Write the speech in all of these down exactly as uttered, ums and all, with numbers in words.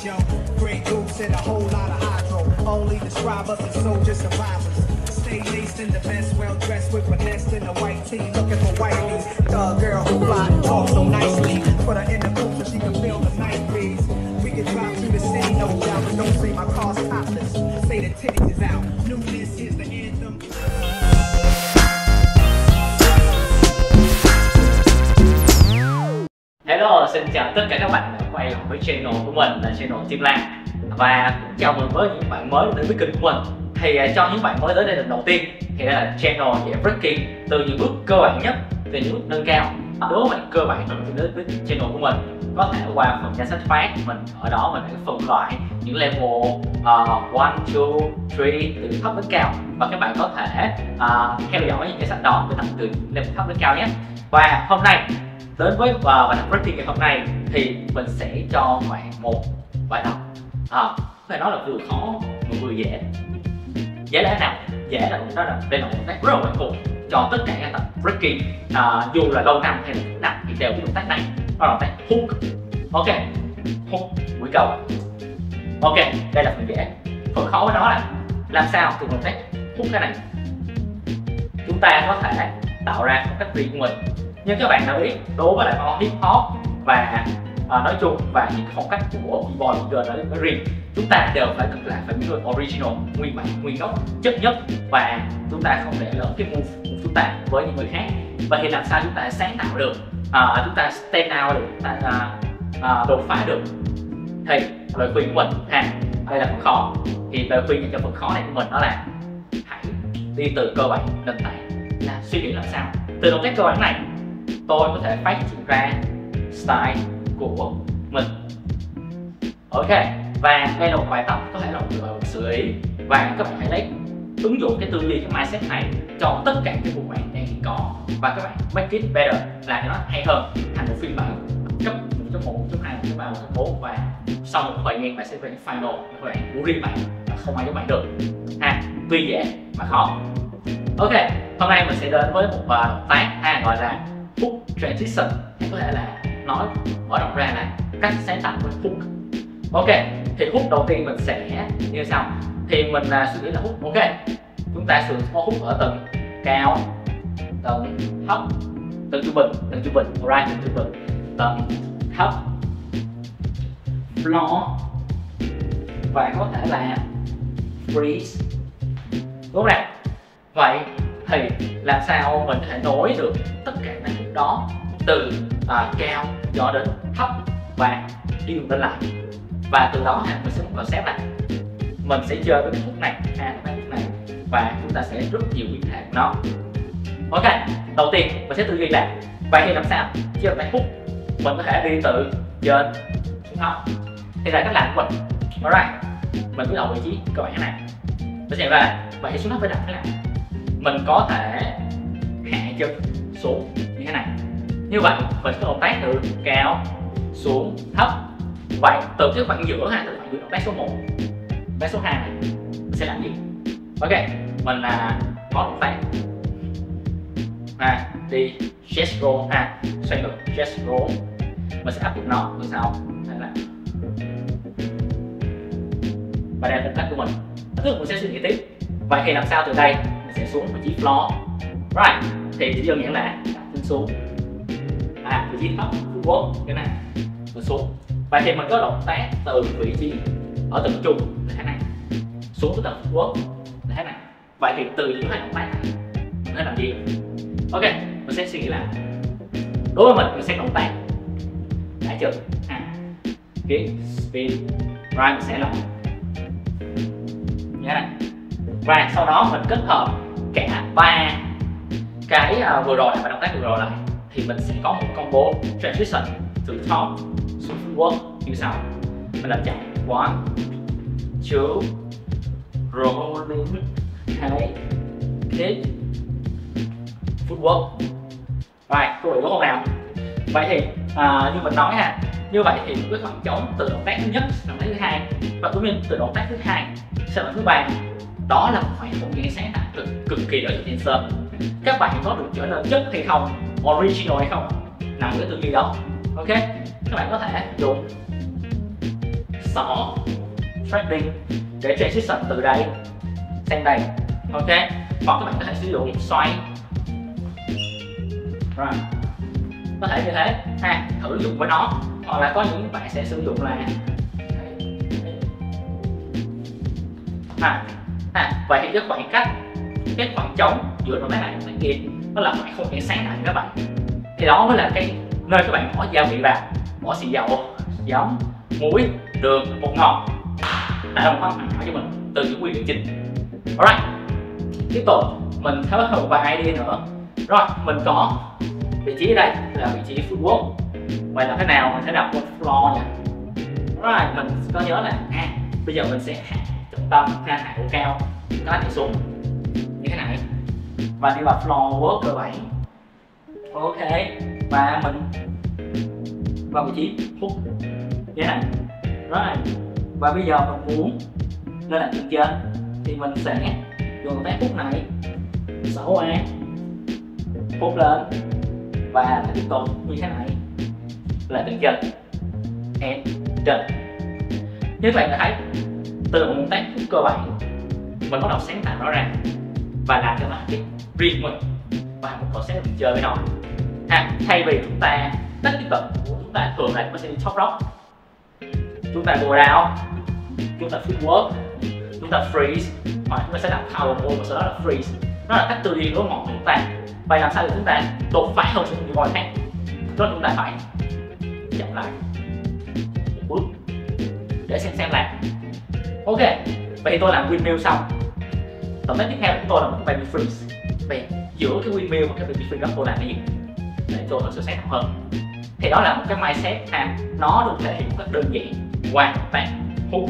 yo. Grey Goose and a whole lot of hydro. Only describe us as soldier survivors. Stay laced in the best, well dressed with finesse in a white tee, looking for whitey. The girl who fly and talk so nicely. Put her in the booth so she can feel the night breeze. We can drive to the city, no doubt, but don't say my car's topless. Say the titties is out. Newness is the anthem. Hello, xin chào tất cả các bạn đã quay lại với channel của mình là channel Tim Lan. Và cũng chào mừng với những bạn mới đến với kênh của mình. Thì cho những bạn mới tới đây lần đầu tiên thì đây là channel về breaking, từ những bước cơ bản nhất từ những bước nâng cao. Đối với bạn cơ bản đến với channel của mình, có thể qua phần danh sách phát mình, ở đó mình sẽ phân loại những level uh, one, two, three từ thấp đến cao, và các bạn có thể uh, theo dõi những danh sách đó từ từ level thấp đến cao nhé. Và hôm nay đến với uh, bài tập breaking ngày hôm nay thì mình sẽ cho bạn một bài tập à, có thể nói là vừa khó mà vừa dễ. Dễ là thế nào? Dễ là đó là đây là một động tác rất là quen thuộc cho tất cả các tập breaking, à, dù là lâu năm hay là ít năm thì đều có động tác này, đó là động tác hook. Ok, hook mũi cầu. Ok, đây là phần dễ. Phần khó với nó là làm sao từ động tác hook cái này chúng ta có thể tạo ra một cách riêng của mình. Nhưng các bạn đã biết, đối với lại môn hip hop và à, nói chung và những phong cách của b-boy girl nói, nói riêng, chúng ta đều phải cực là phải những người original, nguyên bản, nguyên gốc, chất nhất, và chúng ta không để lỡ cái move của chúng ta với những người khác. Và thì làm sao chúng ta sáng tạo được, à, chúng ta stand out được, chúng ta à, à, đột phá được? Thì lời khuyên của mình ha, đây là phần khó. Thì lời khuyên dành cho phần khó này của mình đó là hãy đi từ cơ bản nền tảng, là suy nghĩ làm sao từ động tác cơ bản này tôi có thể phát triển ra style của mình. Ok, và đây là một bài tập có thể là một sự ý, và các bạn hãy lấy ứng dụng cái tư duy, cái mindset này cho tất cả các vụ bạn đang có, và các bạn make it better, làm cho nó hay hơn thành một phiên bản cấp một chấm một, một chấm hai, một chấm ba, một chấm bốn, và sau một thời gian bạn sẽ về cái final của bạn, của riêng bạn, và không ai giống bạn được ha. Tuy dễ mà khó. Ok, hôm nay mình sẽ đến với một động tác ha, gọi là hook transition, hay có thể là nói mở rộng ra là cách sáng tạo với hook. Ok, thì hook đầu tiên mình sẽ như sau. Thì mình là suy nghĩ là hook. Ok, chúng ta thường có hook ở tầng cao, tầng thấp, tầng trung bình, tầng trung bình, right, tầng trung bình, tầng thấp, floor, và có thể là freeze, đúng không nào? Vậy thì làm sao mình có thể nối được tất cả các hook đó từ à, cao cho đến thấp và đi ngược lên lại, và từ đó mình sẽ một concept là mình sẽ chơi với cái hook này, ha, cái hook này, và chúng ta sẽ rất nhiều biến thể của nó. Ok, đầu tiên mình sẽ tư duy là vậy thì làm sao chơi cái hook mình có thể đi từ trên xuống thấp. Thì là cách làm của mình. Alright, mình cứ đầu vị trí cơ bản này, mình sẽ ra vậy thì xuống thấp phải đặt thế nào. Mình có thể hạ chân xuống như thế này. Như vậy mình có động tác từ cao xuống thấp. Vậy từ cái khoảng giữa ha, từ khoảng giữa động tác số một, động tác số hai này mình sẽ làm gì? Ok, mình là có động tác à, đi chest roll ha, xoay ngược chest roll, mình sẽ áp dụng nó như sau. Đây là và đây là động tác của mình. Tức mình sẽ suy nghĩ tiếp. Vậy thì làm sao từ đây mình sẽ xuống vị trí floor, right? Thì chỉ đơn giản là đặt chân xuống, à vị trí thấp, footwork cái này, mình xuống. Vậy thì mình có động tác từ vị trí ở tầng trung là thế này, xuống tới tầng footwork là thế này. Vậy thì từ những hai động tác này mình sẽ làm gì? Ok, mình sẽ suy nghĩ là đối với mình mình sẽ động tác đá chân, à, kick, spin, right, mình sẽ làm như thế này. Và sau đó mình kết hợp cả ba cái uh, vừa rồi và động tác vừa rồi lại, thì mình sẽ có một combo transition từ top xuống footwork như sau. Mình làm chậm one, two, rolling, hai, kick, footwork. Rồi, có đủ đúng không nào? Vậy thì uh, như mình nói ha, như vậy thì cái khoảng trống từ động tác thứ nhất, động tác thứ hai, và cũng như từ động tác thứ hai sang động tác thứ ba, đó là một khoảng không gian sáng tạo cực, cực kỳ lợi cho dancer. Các bạn có được trở nên chất hay không, original hay không, nằm ở cái tư duy đó. Ok, các bạn có thể dùng xỏ threading để transition từ đây sang đây, ok. Hoặc các bạn có thể sử dụng xoay, rồi có thể như thế ha, thử dùng với nó. Hoặc là có những bạn sẽ sử dụng là ha, ha. Vậy thì cái khoảng cách, cái khoảng trống giữa động tác này và động tác kia nó là khoảng không gian sáng tạo các bạn. Thì đó mới là cái nơi các bạn bỏ gia vị vào, bỏ xì dầu, giấm, muối, đường, bột ngọt, tạo một khoảng nhỏ cho mình từ những nguyên liệu chính. Alright, tiếp tục mình thấy một vài idea nữa. Rồi mình có vị trí ở đây là vị trí footwork. Vậy là thế nào mình sẽ đặt một floor nha. Rồi mình có nhớ là à, bây giờ mình sẽ hạ trọng tâm, ha, hạ độ cao, nó đi xuống như thế này và đi vào floor work cơ bản. Ok, và mình vào vị trí hút như thế này. Rồi và bây giờ mình muốn lên lại tầng trên thì mình sẽ dùng động tác hút này, xỏ qua, hút lên và tiếp tục như thế này là tầng trên and trên. Như các bạn đã thấy, từ một động tác hút cơ bản mình bắt đầu sáng tạo nó ra và làm cho nó cái riêng mình và một concept mình chơi với nó. Ha, thay vì chúng ta tất tiếp cận của chúng ta thường là chúng ta sẽ đi top rock, chúng ta go down, chúng ta footwork, chúng ta freeze, hoặc chúng ta sẽ đặt power move và sau đó là freeze. Nó là cách tư duy lối mòn của chúng ta. Vậy làm sao để chúng ta đột phá hơn những người khác? Đó chúng ta phải chậm lại một bước để xem xem làm. Ok, vậy thì tôi làm windmill xong. Động tác tiếp theo của tôi là một baby freeze. Vậy giữa cái windmill và cái baby freeze đó tôi làm cái gì để tôi thật sự sáng tạo hơn? Thì đó là một cái mindset ha, nó được thể hiện một cách đơn giản qua động tác hút,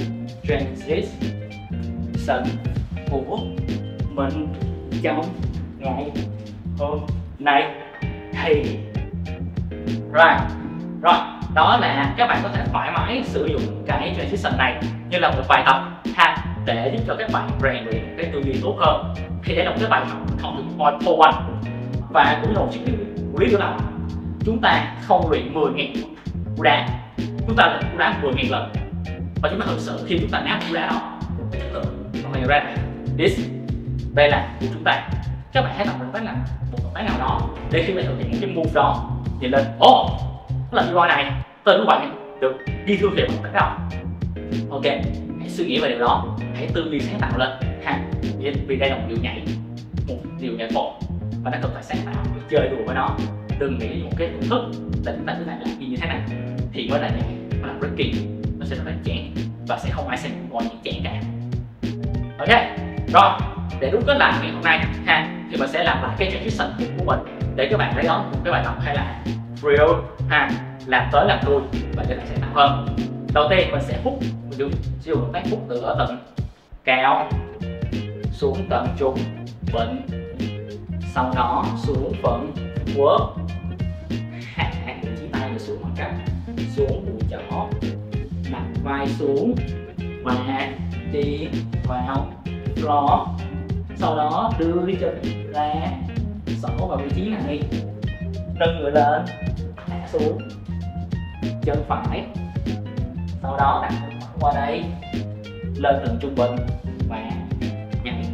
transition của mình trong ngày hôm nay. Thì rồi rồi đó là các bạn có thể thoải mái sử dụng cái transition này như là một bài tập ha, để giúp cho các bạn rèn luyện cái tư duy tốt hơn. Thì đây là một cái bài học không được point for one, và cũng là một chiếc lý nữa là chúng ta không luyện mười nghìn cú đá, chúng ta luyện cú đá mười nghìn lần và chúng ta thực sự khi chúng ta áp cú đá đó cái chất lượng nó phải ra this đây là của chúng ta. Các bạn hãy tập động tác nào, một động tác nào đó để khi bạn thực hiện cái move đó thì lên ồ, oh, nó là B-boy này, tên của bạn được ghi thương hiệu một tác đó. Ok, hãy suy nghĩ về điều đó, hãy tư duy sáng tạo lên ha, vì đây là một điều nhảy, một điều nhảy bộ và nó cần phải sáng tạo, chơi đùa với nó. Đừng nghĩ một cái công thức là chúng ta cứ làm gì như thế này thì mới là nhảy, mới là breaking, nó sẽ rất là chán và sẽ không ai xem một những chán cả. Ok, rồi để rút kết lại ngày hôm nay ha, thì mình sẽ làm lại cái transition của mình để các bạn thấy đó một cái bài tập hay là drill ha, làm tới làm lui và cho bạn sẽ tạo hơn. Đầu tiên mình sẽ hút, mình sử dụng động tác hút từ ở tầng cao xuống tầng trung bình, sau đó xuống phần work, hạ vị trí tay mình xuống mặt cắt, xuống mũi chỏ, đặt vai xuống và đi vào floor, sau đó đưa chân ra, xỏ vào vị trí này, nâng người lên, hạ xuống, chân phải, sau đó đặt chân phải qua đây, lên tầng trung bình và nhảy.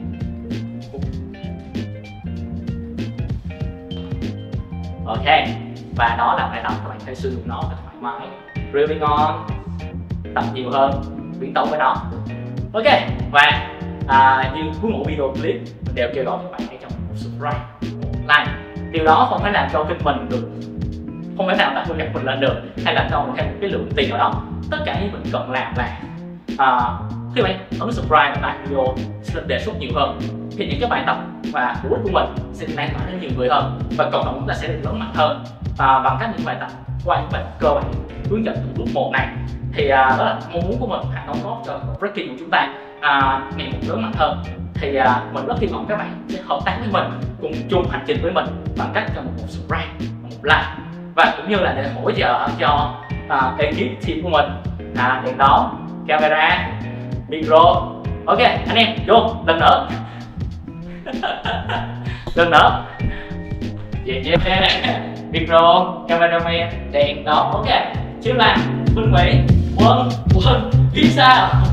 Ok, và đó là bài tập các bạn phải sử dụng nó thoải mái, drilling on, tập nhiều hơn, biến tấu với nó. Ok, và à, như cuối mỗi video clip mình đều kêu gọi các bạn hãy cho một subscribe, một like. Điều đó không thể làm cho kênh mình được, không thể nào tạo thu nhập mình lên được, hay là cho một cái lượng tiền nào đó. Tất cả những mình cần làm là à, khi bạn ấn subscribe và like video sẽ đề xuất nhiều hơn, thì những cái bài tập và hữu ích của mình sẽ lan tỏa đến nhiều người hơn và cộng đồng chúng ta sẽ được lớn mạnh hơn à, bằng cách những bài tập qua những bài tập cơ bản hướng dẫn từ bước một này. Thì à, đó là mong muốn của mình, hãy đóng góp cho breaking của chúng ta à, ngày một lớn mạnh hơn. Thì à, mình rất hy vọng các bạn sẽ hợp tác với mình, cùng chung hành trình với mình bằng cách cho một, một subscribe, một like, và cũng như là để hỗ trợ cho à, ekip team của mình, à, đèn đó, camera, micro. Ok anh em vô lần nữa. Lần nữa. Yeah, yeah. Micro, cameraman, đèn đó. Ok, chiếu làm, Minh Mỹ, quân, quân. Vì sao?